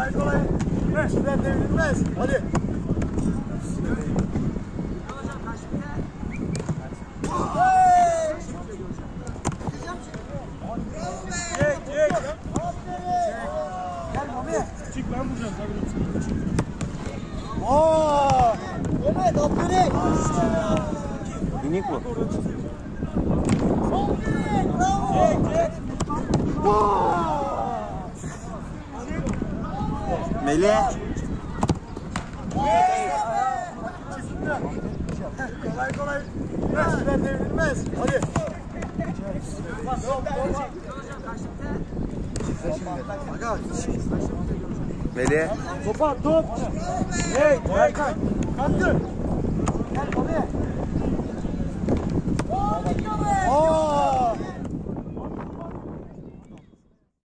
Kolay kolay. Süper devrilmez. Hadi. Çık ben vuracağım. Aaa! Evet, aferin! Minik bu. Melih. Kolay kolay. Süper devrilmez. Hadi. Melih. Topa top. Hey, Erkan. Kalktı. Gel oraya.